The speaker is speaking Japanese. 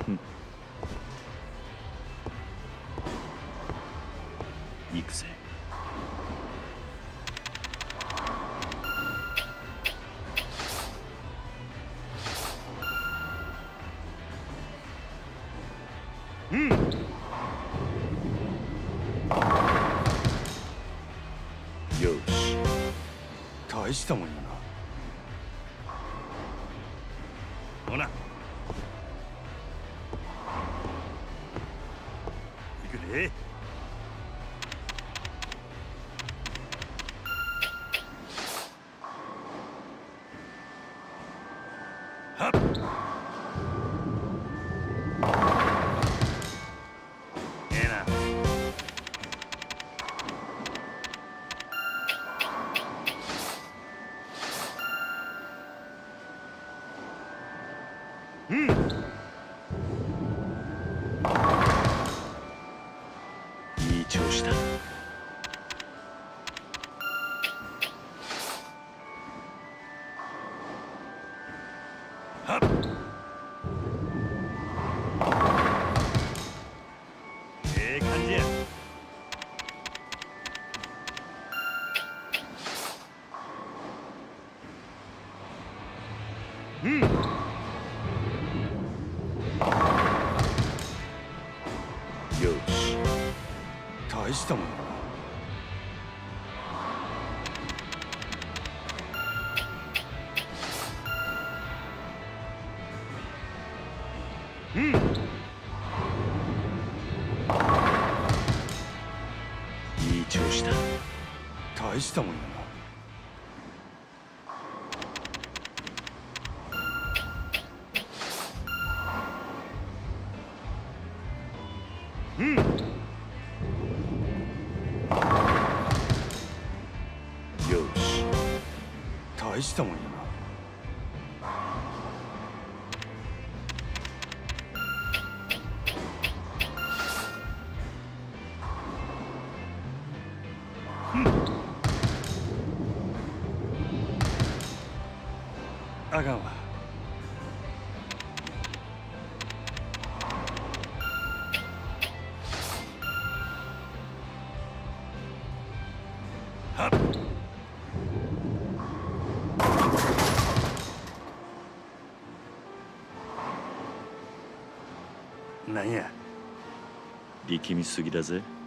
行くぜ。うん。よし。大したもんやな。ほな。行くで。はっ。ええな。うん。いい調子だ。はっ。ええ感じや。うん。よし。大したもんやな。うん。いい調子だ。大したもんやな。うん。よし。大したもんやな。うん。あかんわ。はっ。なんや。力みすぎだぜ。